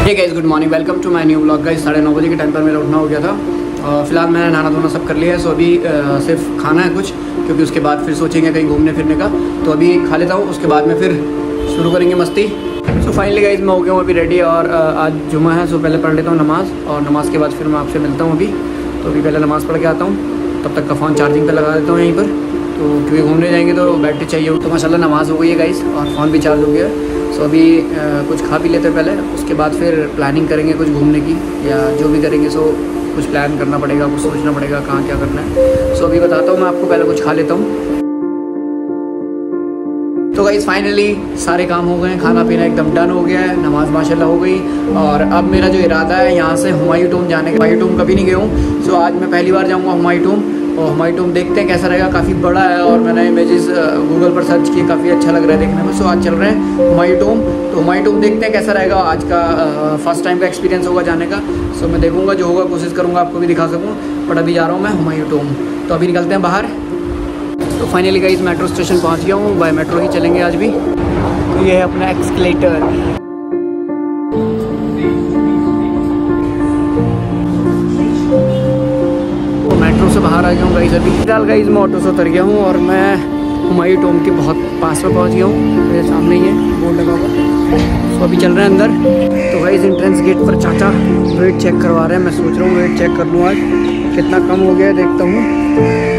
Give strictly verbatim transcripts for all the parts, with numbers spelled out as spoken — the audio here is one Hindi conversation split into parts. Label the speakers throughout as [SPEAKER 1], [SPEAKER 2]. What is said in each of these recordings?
[SPEAKER 1] Hey guys, good morning, welcome to my new vlog. Guys साढ़े नौ बजे के टाइम पर मेरा उठना हो गया था। फिलहाल मैंने नहाना धोना सब कर लिया है। सो अभी आ, सिर्फ खाना है कुछ, क्योंकि उसके बाद फिर सोचेंगे कहीं घूमने फिरने का। तो अभी खा लेता हूँ, उसके बाद में फिर शुरू करेंगे मस्ती। सो फाइनली गाइस मैं हो गया हूँ अभी रेडी, और आ, आज जुमा है। सो पहले पढ़ लेता हूँ नमाज़, और नमाज़ के बाद फिर मैं आपसे मिलता हूँ अभी। तो अभी पहले नमाज़ पढ़ के आता हूँ, तब तक का फ़ोन चार्जिंग पर लगा देता हूँ यहीं पर, तो क्योंकि घूमने जाएंगे तो बैटरी चाहिए। तो माशाल्लाह नमाज़ हो गई है गाइस, और फ़ोन भी चार्ज हो गया है। सो अभी आ, कुछ खा पी लेते हैं पहले, उसके बाद फिर प्लानिंग करेंगे कुछ घूमने की, या जो भी करेंगे। सो कुछ प्लान करना पड़ेगा, कुछ सोचना पड़ेगा कहाँ क्या करना है। सो अभी बताता हूँ मैं आपको, पहले कुछ खा लेता हूँ। तो गाइस फाइनली सारे काम हो गए हैं, खाना पीना एकदम डन हो गया है, नमाज माशाल्लाह हो गई। और अब मेरा जो इरादा है यहाँ से हुमायूं टॉम जाने का। हुमायूं टॉम कभी नहीं गया हूँ, सो आज मैं पहली बार जाऊँगा हुमायूं टॉम। और हुमायूं टॉम देखते हैं कैसा रहेगा, काफ़ी बड़ा है, और मैंने इमेजेस गूगल पर सर्च किए, काफ़ी अच्छा लग रहा है देखने में। सो आज चल रहे हैं हुमायूं टॉम। तो हुमायूं टॉम देखते हैं कैसा रहेगा, आज का फर्स्ट टाइम का एक्सपीरियंस होगा जाने का। सो मैं देखूँगा, जो होगा कोशिश करूँगा आपको भी दिखा सकूँ। बट अभी जा रहा हूँ मैं हुमायूं टॉम, तो अभी निकलते हैं बाहर। तो फाइनली गाइस मेट्रो स्टेशन पहुंच गया हूँ, बाय मेट्रो ही चलेंगे आज भी। तो ये है अपना एक्सकलेटर। तो मेट्रो से बाहर आ गया हूँ गाइस अभी। फिलहाल गाइस मैं ऑटो से उतर गया हूँ, और मैं हुमायूं टॉम के बहुत पास में पहुँच गया हूँ। मेरे सामने ही है बोर्ड लगा हुआ। तो अभी चल रहे हैं अंदर। तो गाइस एंट्रेंस गेट पर चाचा वेट चेक करवा रहे हैं। मैं सोच रहा हूँ वेट चेक कर लूँ आज, कितना कम हो गया है देखता हूँ।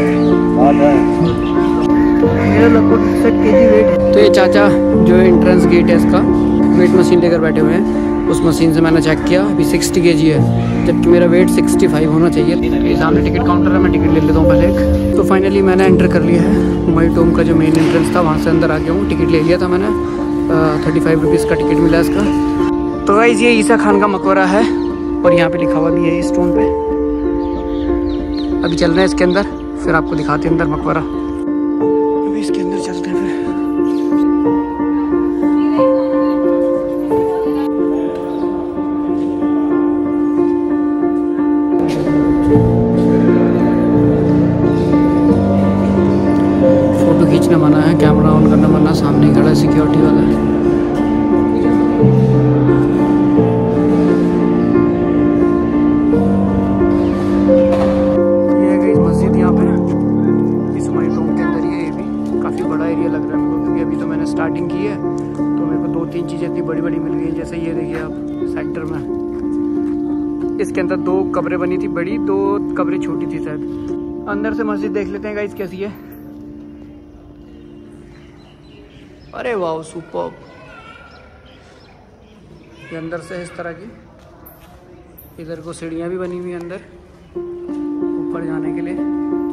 [SPEAKER 1] मेरा लगभग सिक्स केजी वेट। तो ये चाचा जो एंट्रेंस गेट है इसका वेट मशीन लेकर बैठे हुए हैं। उस मशीन से मैंने चेक किया, अभी सिक्सटी केजी है, जबकि मेरा वेट सिक्सटी फाइव होना चाहिए। ये सामने टिकट काउंटर है, मैं टिकट ले लेता हूँ पहले एक। तो फाइनली मैंने एंटर कर लिया है हुमायूं टॉम का जो मेन एंट्रेंस था, वहाँ से अंदर आ गया हूँ। टिकट ले लिया था मैंने, थर्टी फाइव रुपीज़ का टिकट मिला इसका। तो गाइस ये ईसा खान का मकबरा है, और यहाँ पे लिखा हुआ भी है स्टोन पे। अभी चल रहे हैं इसके अंदर, फिर आपको दिखाते हैं अंदर मकबरा। अभी इसके अंदर चलते हैं फिर। फोटो खींचना मना है, कैमरा ऑन करना मना। सामने खड़ा है सिक्योरिटी वाला। स्टार्टिंग की है तो मेरे को दो तीन चीज़ें इतनी बड़ी बड़ी मिल गई, जैसे ये देखिए आप सेक्टर में। इसके अंदर दो कब्रें बनी थी बड़ी, दो कब्रें छोटी थी शायद। अंदर से मस्जिद देख लेते हैं गाइस कैसी है। अरे वाह सुपर्ब। ये अंदर से है इस तरह की। इधर को सीढ़ियाँ भी बनी हुई है अंदर ऊपर जाने के लिए।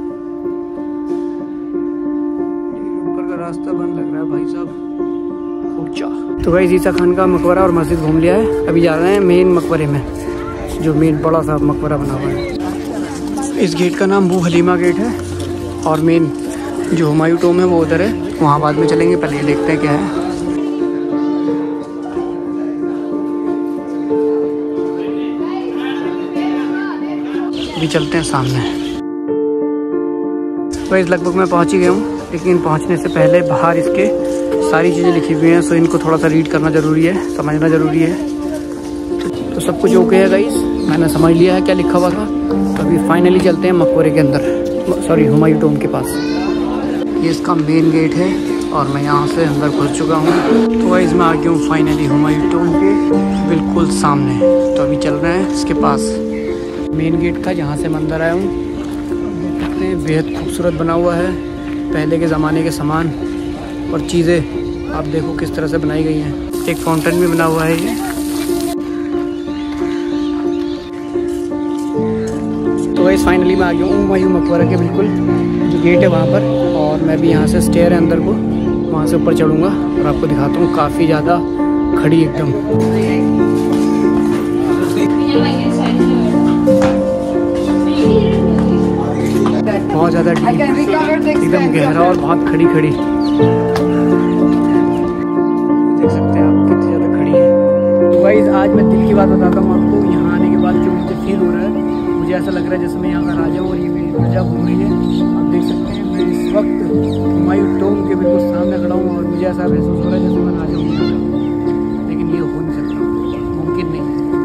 [SPEAKER 1] रास्ता बंद लग रहा है भाई साहब, ऊंचा। तो गाइस ईसा खान का मकबरा और मस्जिद घूम लिया है। अभी जा रहे हैं मेन मकबरे में, जो मेन बड़ा सा मकबरा बना हुआ है। इस गेट का नाम बू हलीमा गेट है, और मेन जो हुमायूं टॉम है वो उधर है, वहाँ बाद में चलेंगे। पहले ये देखते हैं क्या है। अभी चलते हैं सामने। गाइस लगभग मैं पहुँच ही गया हूँ, लेकिन पहुंचने से पहले बाहर इसके सारी चीज़ें लिखी हुई हैं। सो इनको थोड़ा सा रीड करना ज़रूरी है, समझना ज़रूरी है। तो सब कुछ ओके है गाइस, मैंने समझ लिया है क्या लिखा हुआ था। तो अभी फाइनली चलते हैं मकबरे के अंदर, सॉरी हुमायूं टॉम के पास। ये इसका मेन गेट है, और मैं यहाँ से अंदर घुस चुका हूँ। तो गाइस मैं आ गया हूँ फाइनली हुमायूं टॉम के बिल्कुल सामने। तो अभी चल रहे हैं इसके पास। मेन गेट था जहाँ से मैं अंदर आया हूँ। बेहद खूबसूरत बना हुआ है, पहले के ज़माने के सामान और चीज़ें आप देखो किस तरह से बनाई गई हैं। एक फाउंटेन भी बना हुआ है ये। तो गाइस फाइनली मैं आ गया हूँ हुमायूं मकबरा के बिल्कुल जो गेट है वहाँ पर, और मैं भी यहाँ से स्टेयर है अंदर को, वहाँ से ऊपर चढ़ूँगा और आपको दिखाता हूँ। काफ़ी ज़्यादा खड़ी एकदम, बहुत ज़्यादा एकदम गहरा और बहुत खड़ी खड़ी देख सकते हैं आप कितनी ज़्यादा खड़ी है। तो गाइस आज मैं दिल की बात बताता हूँ आपको, यहाँ आने के बाद जो मुझे फील हो रहा है, मुझे ऐसा लग रहा है जैसे मैं यहाँ का राजा हूँ और ये मेरी राजा घूम रही है। आप देख सकते हैं मैं इस वक्त हुमायूं टॉम के बिल्कुल सामने खड़ा हूँ, और मुझे ऐसा महसूस हो रहा है जैसे मैं राजा हूँ, लेकिन ये हो नहीं सकता, मुमकिन नहीं है।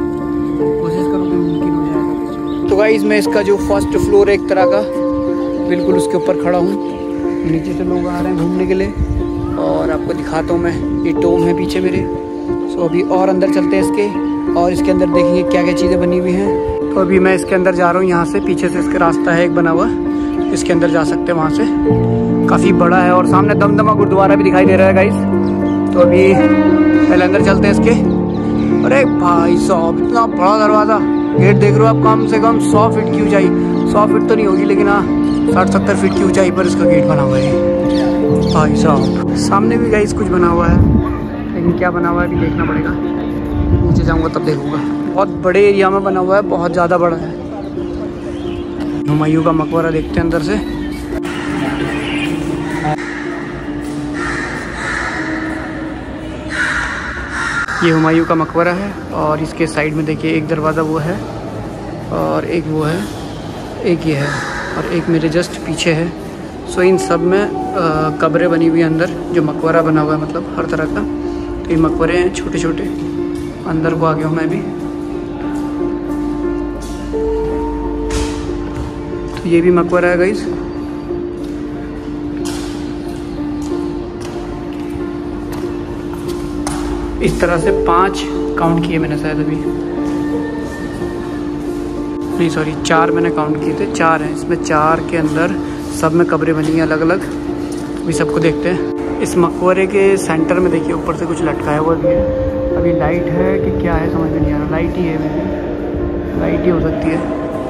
[SPEAKER 1] मैं इसका जो फर्स्ट फ्लोर है एक तरह का, बिल्कुल उसके ऊपर खड़ा हूँ। नीचे से लोग आ रहे हैं घूमने के लिए और आपको दिखाता हूँ मैं। ये टोम है पीछे मेरे। सो अभी और अंदर चलते हैं इसके, और इसके अंदर देखेंगे क्या क्या चीज़ें बनी हुई हैं। तो अभी मैं इसके अंदर जा रहा हूँ। यहाँ से पीछे से इसका रास्ता है एक बना हुआ, इसके अंदर जा सकते हैं वहाँ से। काफ़ी बड़ा है और सामने दमदमा गुरुद्वारा भी दिखाई दे रहा है गाइस। तो अभी पहले अंदर चलते हैं इसके। अरे भाई साहब, इतना बड़ा दरवाज़ा, गेट देख रहे हो आप, कम से कम सौ फीट की ऊंचाई। सौ फीट तो नहीं होगी लेकिन हाँ साठ सत्तर फीट की ऊंचाई पर इसका गेट बना हुआ है भाई साहब। सामने भी गाइस कुछ बना हुआ है, लेकिन क्या बना हुआ है अभी देखना पड़ेगा। नीचे जाऊंगा तब देखूंगा। बहुत बड़े एरिया में बना हुआ है, बहुत ज़्यादा बड़ा है। हुमायूं का मकबरा देखते हैं अंदर से। ये हुमायूं का मकबरा है और इसके साइड में देखिए एक दरवाज़ा वो है और एक वो है, एक ये है और एक मेरे जस्ट पीछे है। सो इन सब में कब्रें बनी हुई है अंदर, जो मकबरा बना हुआ है मतलब हर तरह का। तो ये मकबरे हैं छोटे छोटे। अंदर को आ गया हूँ मैं भी। तो ये भी मकबरा है गाइस। इस तरह से पांच काउंट किए मैंने शायद अभी, नहीं सॉरी चार मैंने काउंट किए थे, चार हैं इसमें। चार के अंदर सब में कब्रें बनी हैं अलग अलग। अभी सबको देखते हैं। इस मकबरे के सेंटर में देखिए ऊपर से कुछ लटकाया हुआ भी है। अभी लाइट है कि क्या है समझ में नहीं आ रहा। लाइट ही है, मेरी लाइट ही हो सकती है।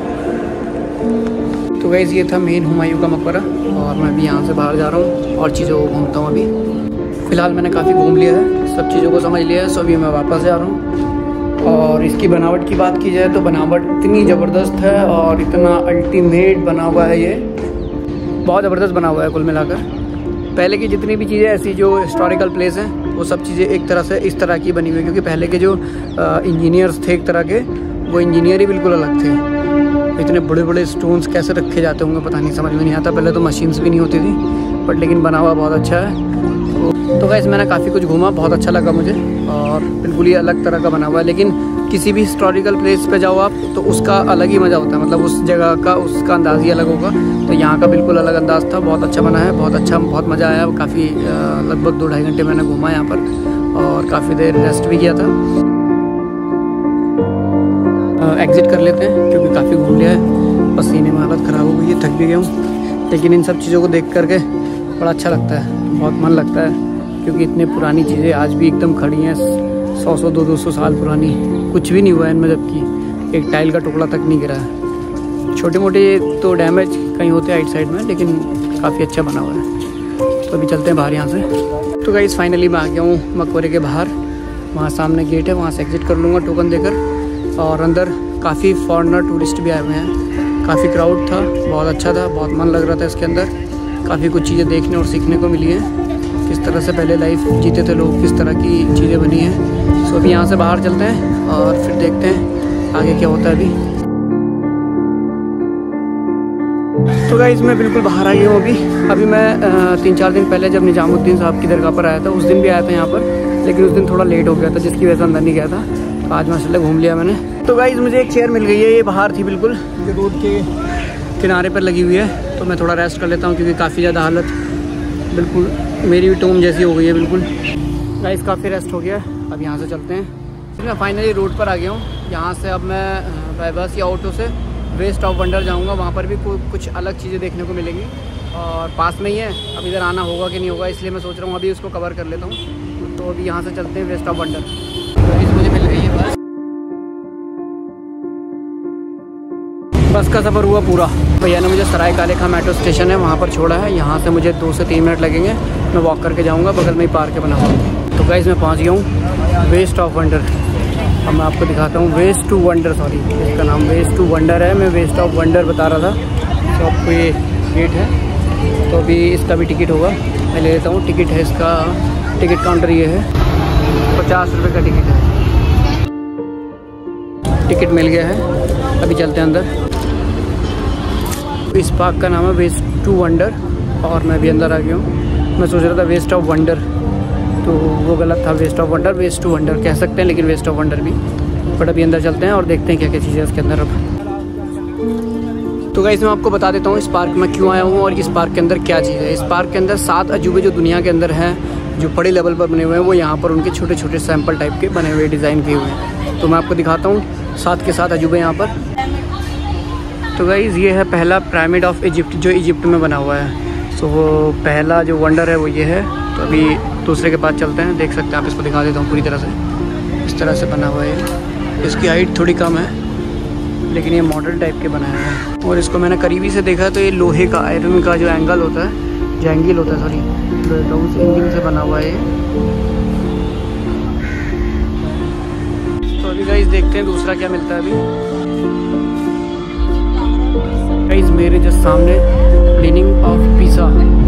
[SPEAKER 1] तो गाइस ये था मेन हुमायूं का मकबरा और मैं अभी यहाँ से बाहर जा रहा हूँ और चीज़ों को घूमता हूँ। अभी फ़िलहाल मैंने काफ़ी घूम लिया है, सब चीज़ों को समझ लिया है। सो अभी मैं वापस जा रहा हूँ। और इसकी बनावट की बात की जाए तो बनावट इतनी ज़बरदस्त है और इतना अल्टीमेट बना हुआ है। ये बहुत ज़बरदस्त बना हुआ है कुल मिलाकर। पहले की जितनी भी चीज़ें ऐसी जो हिस्टोरिकल प्लेस हैं वो सब चीज़ें एक तरह से इस तरह की बनी हुई है, क्योंकि पहले के जो इंजीनियर्स थे एक तरह के, वो इंजीनियर ही बिल्कुल अलग थे। इतने बड़े बड़े स्टोन्स कैसे रखे जाते होंगे पता नहीं, समझ में नहीं आता। पहले तो मशीन्स भी नहीं होती थी, बट लेकिन बना हुआ बहुत अच्छा है। तो गाइस मैंने काफ़ी कुछ घूमा, बहुत अच्छा लगा मुझे और बिल्कुल ही अलग तरह का बना हुआ है। लेकिन किसी भी हिस्टोरिकल प्लेस पे जाओ आप तो उसका अलग ही मज़ा होता है, मतलब उस जगह का उसका अंदाज़ ही अलग होगा। तो यहाँ का बिल्कुल अलग अंदाज़ था, बहुत अच्छा बना है, बहुत अच्छा, बहुत मज़ा आया। काफ़ी लगभग दो ढाई घंटे मैंने घूमा यहाँ पर और काफ़ी देर रेस्ट भी किया था। एग्ज़िट कर लेते हैं क्योंकि काफ़ी घूम लिया है, पसीने में हालत ख़राब हो गई है, थक भी गया हूँ। लेकिन इन सब चीज़ों को देख करके बड़ा अच्छा लगता है, बहुत मन लगता है, क्योंकि इतनी पुरानी चीज़ें आज भी एकदम खड़ी हैं, सौ सौ दो दो सौ साल पुरानी। कुछ भी नहीं हुआ है इनमें, जबकि एक टाइल का टुकड़ा तक नहीं गिरा है। छोटे मोटे तो डैमेज कहीं होते हैं आइट साइड में, लेकिन काफ़ी अच्छा बना हुआ है। तो अभी चलते हैं बाहर यहाँ से। तो गाइस फाइनली मैं आ गया हूँ मकबरे के बाहर। वहाँ सामने गेट है, वहाँ से एग्ज़िट कर लूँगा टोकन देकर। और अंदर काफ़ी फॉरेनर टूरिस्ट भी आए हुए हैं, काफ़ी क्राउड था, बहुत अच्छा था, बहुत मन लग रहा था इसके अंदर। काफ़ी कुछ चीज़ें देखने और सीखने को मिली हैं, किस तरह से पहले लाइफ जीते थे लोग, किस तरह की चीज़ें बनी हैं। सो अभी यहाँ से बाहर चलते हैं और फिर देखते हैं आगे क्या होता है अभी। तो गाइस मैं बिल्कुल बाहर आ गया हूँ अभी। अभी मैं तीन चार दिन पहले जब निजामुद्दीन साहब की दरगाह पर आया था, उस दिन भी आया था यहाँ पर, लेकिन उस दिन थोड़ा लेट हो गया था जिसकी वजह से अंदर नहीं गया था। तो आज माशाल्लाह घूम लिया मैंने। तो गाइस मुझे एक चेयर मिल गई है, ये बाहर थी बिल्कुल, ये रोड के किनारे पर लगी हुई है। तो मैं थोड़ा रेस्ट कर लेता हूँ क्योंकि काफ़ी ज़्यादा हालत बिल्कुल मेरी भी टोम जैसी हो गई है बिल्कुल। गाइस काफ़ी रेस्ट हो गया, अब यहाँ से चलते हैं। फिर मैं फाइनली रोड पर आ गया हूँ। यहाँ से अब मैं बाय बस या ऑटो से वेस्ट ऑफ वंडर जाऊँगा। वहाँ पर भी कुछ अलग चीज़ें देखने को मिलेंगी और पास में ही है। अब इधर आना होगा कि नहीं होगा, इसलिए मैं सोच रहा हूँ अभी उसको कवर कर लेता हूँ। तो अभी यहाँ से चलते हैं वेस्ट ऑफ वंडर। तो मुझे मिल गई है बस। बस का सफ़र हुआ पूरा। भैया ने मुझे सराय काले खां मेट्रो स्टेशन है वहाँ पर छोड़ा है। यहाँ से मुझे दो से तीन मिनट लगेंगे, मैं वॉक करके जाऊँगा, बगल में ही पार्क बना हुआ। तो गाइस मैं पहुँच गया हूँ वेस्ट ऑफ वंडर। अब मैं आपको दिखाता हूँ वेस्ट टू वंडर, सॉरी इसका नाम वेस्ट टू वंडर है, मैं वेस्ट ऑफ वंडर बता रहा था। तो आपको ये गेट है, तो अभी इसका भी टिकट होगा, मैं ले लेता हूँ। टिकट है इसका, टिकट काउंटर ये है, पचास रुपये का टिकट है। टिकट मिल गया है, अभी चलते हैं अंदर। इस पार्क का नाम है वेस्ट टू वंडर और मैं भी अंदर आ गया हूँ। मैं सोच रहा था वेस्ट ऑफ वंडर, तो वो गलत था। Waste of wonder waste to wonder कह सकते हैं, लेकिन वेस्ट ऑफ वंडर भी। बट अभी अंदर चलते हैं और देखते हैं क्या क्या चीज़ें इसके अंदर। अब तो गाइस मैं आपको बता देता हूँ इस पार्क में क्यों आया हूँ और इस पार्क के अंदर क्या चीज़ है। इस पार्क के अंदर सात अजूबे जो दुनिया के अंदर हैं, जो बड़े लेवल पर बने हुए हैं, वो यहाँ पर उनके छोटे छोटे सैंपल टाइप के बने हुए डिज़ाइन किए हुए हैं। तो मैं आपको दिखाता हूँ सात के सात अजूबे यहाँ पर। तो गाइस ये है पहला पिरामिड ऑफ इजिप्ट जो इजिप्ट में बना हुआ है। सो वो पहला जो वंडर है वो ये है। तो अभी दूसरे के पास चलते हैं, देख सकते हैं आप, इसको दिखा देता हूँ पूरी तरह से। इस तरह से बना हुआ है, इसकी हाइट थोड़ी कम है लेकिन ये मॉडल टाइप के बनाया हुआ है। और इसको मैंने करीबी से देखा तो ये लोहे का, आयरन का जो एंगल होता है, जो एंगल होता है सॉरी, तो उस एंगल से बना हुआ है। तो अभी गाइस देखते हैं दूसरा क्या मिलता है। अभी गाइस मेरे जस्ट सामने लीनिंग ऑफ पीसा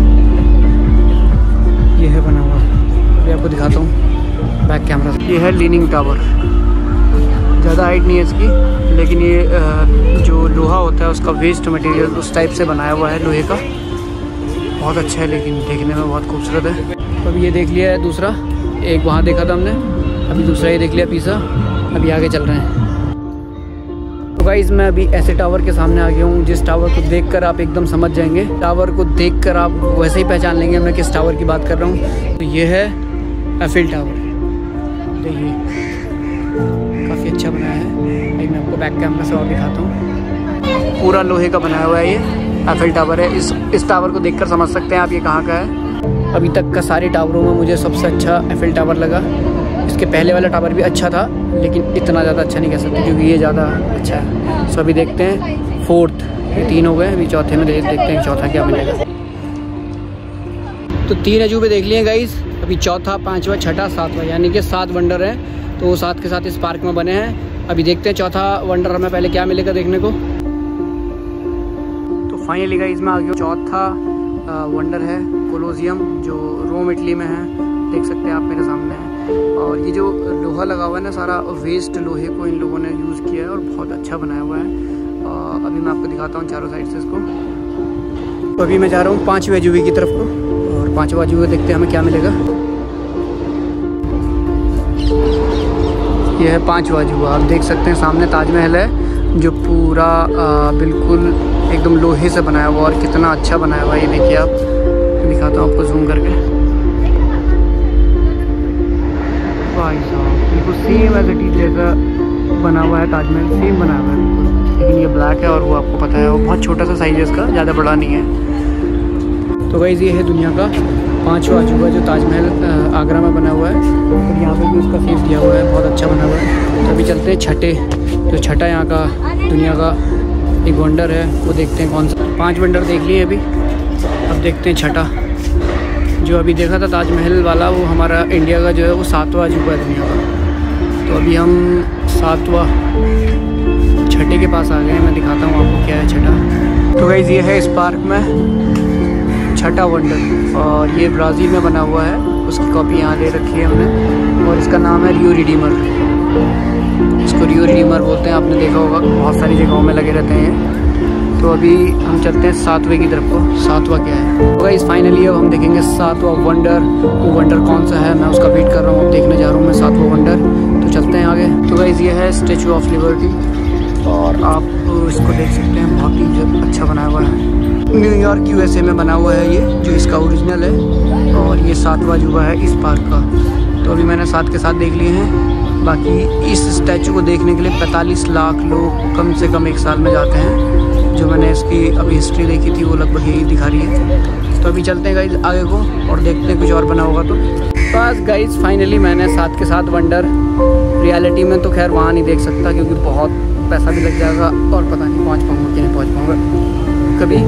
[SPEAKER 1] ये है बना हुआ। अभी आपको दिखाता हूँ बैक कैमरा से। ये है लीनिंग टावर, ज़्यादा हाइट नहीं है इसकी, लेकिन ये जो लोहा होता है उसका वेस्ट मटेरियल उस टाइप से बनाया हुआ है, लोहे का। बहुत अच्छा है, लेकिन देखने में बहुत खूबसूरत है। तो अभी ये देख लिया है दूसरा, एक वहाँ देखा था हमने, अभी दूसरा ये देख लिया पीसा। अभी आगे चल रहे हैं। तो गाइस मैं अभी ऐसे टावर के सामने आ गया हूँ जिस टावर को देखकर आप एकदम समझ जाएंगे। टावर को देखकर आप वैसे ही पहचान लेंगे मैं किस टावर की बात कर रहा हूँ। तो ये है एफिल टावर। देखिए काफ़ी अच्छा बनाया है। अभी मैं आपको बैक कैमरा से और दिखाता हूँ। पूरा लोहे का बनाया हुआ है ये एफिल टावर है। इस इस टावर को देखकर समझ सकते हैं आप ये कहाँ का है। अभी तक का सारे टावरों में मुझे सबसे अच्छा एफिल टावर लगा। इसके पहले वाला टावर भी अच्छा था, लेकिन इतना ज़्यादा अच्छा नहीं कह सकते क्योंकि ये ज़्यादा अच्छा है। सो अभी देखते हैं फोर्थ, ये तीन हो गए, अभी चौथे में देख देखते हैं चौथा क्या मिलेगा। तो तीन अजूबे देख लिए गाइस, अभी चौथा, पाँचवा, छठा, सातवां, यानी कि सात वंडर हैं। तो वो सात के साथ इस पार्क में बने हैं। अभी देखते हैं चौथा वंडर हमें पहले क्या मिलेगा देखने को। तो फाइनली गाइस मैं आ गया। चौथा वंडर है कोलोसियम, जो रोम इटली में है। देख सकते हैं आप मेरे सामने है। और ये जो लोहा लगा हुआ है ना, सारा वेस्ट लोहे को इन लोगों ने यूज़ किया है और बहुत अच्छा बनाया हुआ है। और अभी मैं आपको दिखाता हूँ चारों साइड से इसको। तो अभी मैं जा रहा हूँ पाँचवें अजूबे की तरफ को, और पाँचवा अजूबा देखते हैं हमें क्या मिलेगा। यह है पाँचवा अजूबा। आप देख सकते हैं सामने ताजमहल है जो पूरा आ, बिल्कुल एकदम लोहे से बनाया हुआ, और कितना अच्छा बनाया हुआ है ये देखिए आप। दिखाता हूँ आपको जूम करके। भाई साहब बिल्कुल सेम एज इट इज जैसा बना हुआ है ताजमहल, सेम बना हुआ है बिल्कुल, लेकिन ये ब्लैक है और वो आपको पता है वो बहुत छोटा सा साइज है इसका, ज़्यादा बड़ा नहीं है। तो गाइस ये है दुनिया का पांचवा अजूबा जो ताजमहल आगरा में बना हुआ है, और यहाँ पे भी उसका फेस दिया हुआ है, बहुत अच्छा बना हुआ है। तो अभी चलते हैं छठे, जो छठा यहाँ का दुनिया का एक वंडर है वो देखते हैं कौन सा। पाँच वंडर देख लिए अभी, अब देखते हैं छठा। जो अभी देखा था ताजमहल वाला, वो हमारा इंडिया का जो है वो सातवां अजूबा है दुनिया का। तो अभी हम सातवां छठे के पास आ गए हैं। मैं दिखाता हूँ आपको क्या है छठा। तो गाइस ये है इस पार्क में छठा वंडर, और ये ब्राज़ील में बना हुआ है। उसकी कॉपी यहाँ ले रखी है हमने, और इसका नाम है रियो रिडीमर। इसको रियो रिडीमर बोलते हैं, आपने देखा होगा बहुत सारी जगहों में लगे रहते हैं। तो अभी हम चलते हैं सातवें की तरफ को। सातवां क्या है तो गाइस फाइनली अब हम देखेंगे सातवां वंडर। वो वंडर कौन सा है मैं उसका वेट कर रहा हूँ, अब देखने जा रहा हूँ मैं सातवां वंडर। तो चलते हैं आगे। तो गाइस ये है स्टैचू ऑफ लिबर्टी, और आप इसको देख सकते हैं, बहुत ही अच्छा बनाया हुआ है। न्यूयॉर्क यूएसए में बना हुआ है ये, जो इसका ओरिजिनल है। और ये सातवां अजूबा है इस पार्क का। तो अभी मैंने सात के साथ देख लिए हैं। बाकी इस स्टैचू को देखने के लिए पैंतालीस लाख लोग कम से कम एक साल में जाते हैं। जो मैंने इसकी अभी हिस्ट्री देखी थी वो लगभग यही दिखा रही है। तो अभी चलते हैं गाइस आगे को और देखते हैं कुछ और बना होगा। तो बस गाइस फाइनली मैंने सात के साथ वंडर, रियलिटी में तो खैर वहाँ नहीं देख सकता क्योंकि बहुत पैसा भी लग जाएगा, और पता नहीं पहुँच पाऊँगा कि नहीं पहुँच पाऊँगा। कभी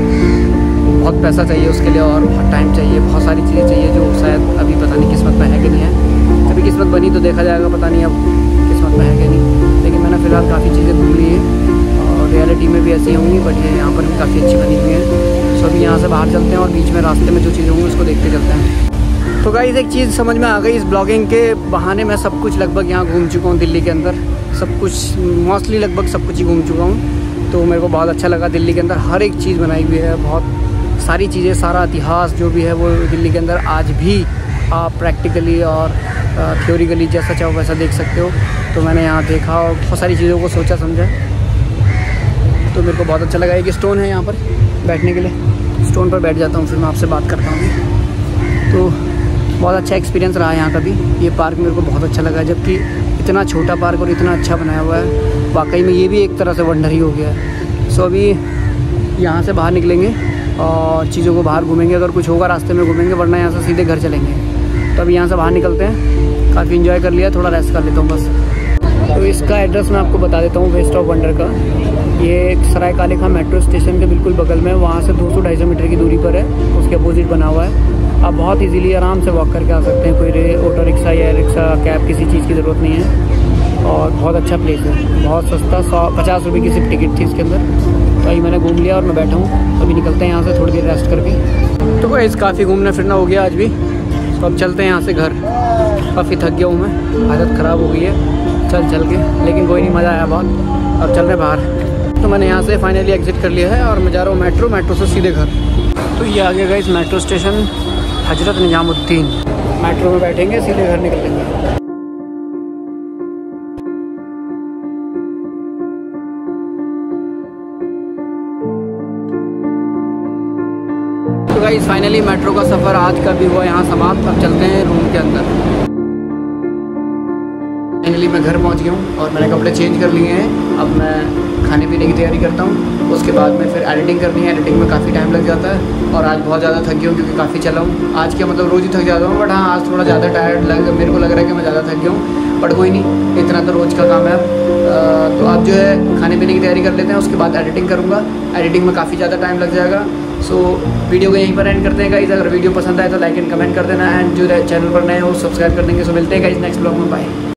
[SPEAKER 1] बहुत पैसा चाहिए उसके लिए, और बहुत टाइम चाहिए, बहुत सारी चीज़ें चाहिए जो शायद अभी पता नहीं किस्मत में है कि नहीं है। कभी किस्मत बनी तो देखा जाएगा, पता नहीं अब किस्मत में है कि नहीं। लेकिन मैंने फ़िलहाल काफ़ी चीज़ें घूम ली है, और रियलिटी में भी ऐसी होंगी, बट ये यहाँ पर भी काफ़ी अच्छी बनी हुई है। सो अभी यहाँ से बाहर चलते हैं और बीच में रास्ते में जो चीज़ें होंगी उसको देखते चलते हैं। तो गाइस एक चीज़ समझ में आ गई, इस ब्लॉगिंग के बहाने मैं सब कुछ लगभग यहाँ घूम चुका हूँ दिल्ली के अंदर। सब कुछ मोस्टली लगभग सब कुछ ही घूम चुका हूँ। तो मेरे को बहुत अच्छा लगा। दिल्ली के अंदर हर एक चीज़ बनाई हुई है, बहुत सारी चीज़ें, सारा इतिहास जो भी है वो दिल्ली के अंदर आज भी आप प्रैक्टिकली और थ्योरिकली जैसा चाहो वैसा देख सकते हो। तो मैंने यहाँ देखा और बहुत सारी चीज़ों को सोचा समझा। तो मेरे को बहुत अच्छा लगा। एक स्टोन है यहाँ पर बैठने के लिए, स्टोन पर बैठ जाता हूँ, फिर मैं आपसे बात करता हूँ। तो बहुत अच्छा एक्सपीरियंस रहा यहाँ का भी। ये पार्क मेरे को बहुत अच्छा लगा, जबकि इतना छोटा पार्क और इतना अच्छा बनाया हुआ है, वाकई में ये भी एक तरह से वंडर ही हो गया है। सो अभी यहाँ से बाहर निकलेंगे और चीज़ों को बाहर घूमेंगे, अगर कुछ होगा रास्ते में घूमेंगे, वरना यहाँ से सीधे घर चलेंगे। तो अभी यहाँ से बाहर निकलते हैं। काफ़ी इन्जॉय कर लिया, थोड़ा रेस्ट कर लेता हूँ बस। तो इसका एड्रेस मैं आपको बता देता हूँ, वेस्ट ऑफ वंडर का। ये सराय काले खां मेट्रो स्टेशन के बिल्कुल बगल में, वहाँ से दो सौ ढाई सौ मीटर की दूरी पर है, उसके अपोजिट बना हुआ है। आप बहुत इजीली आराम से वॉक करके आ सकते हैं, कोई ऑटो रिक्शा या रिक्शा कैब किसी चीज़ की ज़रूरत नहीं है। और बहुत अच्छा प्लेस है, बहुत सस्ता, सौ पचास रुपये की सिर्फ टिकट थी इसके अंदर। तो अभी मैंने घूम लिया और मैं बैठा हूँ। अभी निकलते हैं यहाँ से थोड़ी देर रेस्ट करके। तो गाइस काफ़ी घूमना फिरना हो गया आज भी, तो अब चलते हैं यहाँ से घर। काफ़ी थक गया हूँ मैं, हालत ख़राब हो गई है चल चल के, लेकिन कोई नहीं, मज़ा आया बहुत। अब चल रहे बाहर। तो मैंने यहाँ से फाइनली एग्जिट कर लिया है और मैं जा रहा हूँ मेट्रो मेट्रो से सीधे घर। तो ये आ गया guys metro station Hazrat Nizamuddin. Metro में बैठेंगे, सीधे घर निकलेंगे। तो गाइस फाइनली मेट्रो का सफ़र आज का भी हुआ यहाँ समाप्त। अब चलते हैं रूम के अंदर। फाइनली मैं घर पहुँच गया हूँ और मैंने कपड़े चेंज कर लिए हैं। अब मैं खाने पीने की तैयारी करता हूँ, उसके बाद में फिर एडिटिंग करनी है। एडिटिंग में काफ़ी टाइम लग जाता है और आज बहुत ज़्यादा थक गया हूँ क्योंकि काफ़ी चला हूँ। आज क्या मतलब रोज़ ही थक जाता हूँ, बट हाँ आज थोड़ा ज़्यादा टायर्ड लग मेरे को लग रहा है कि मैं ज़्यादा थक गया हूँ, बट कोई नहीं, इतना तो रोज़ का काम है। तो अब जो है खाने पीने की तैयारी कर लेते हैं, उसके बाद एडिटिंग करूँगा। एडिटिंग में काफ़ी ज़्यादा टाइम लग जाएगा। सो वीडियो को यहीं पर एंड करते हैं गाइस। अगर वीडियो पसंद आए तो लाइक एंड कमेंट कर देना, एंड जो चैनल पर नए हो सब्सक्राइब कर देंगे। सो मिलते हैं गाइस नेक्स्ट ब्लॉग में, बाय।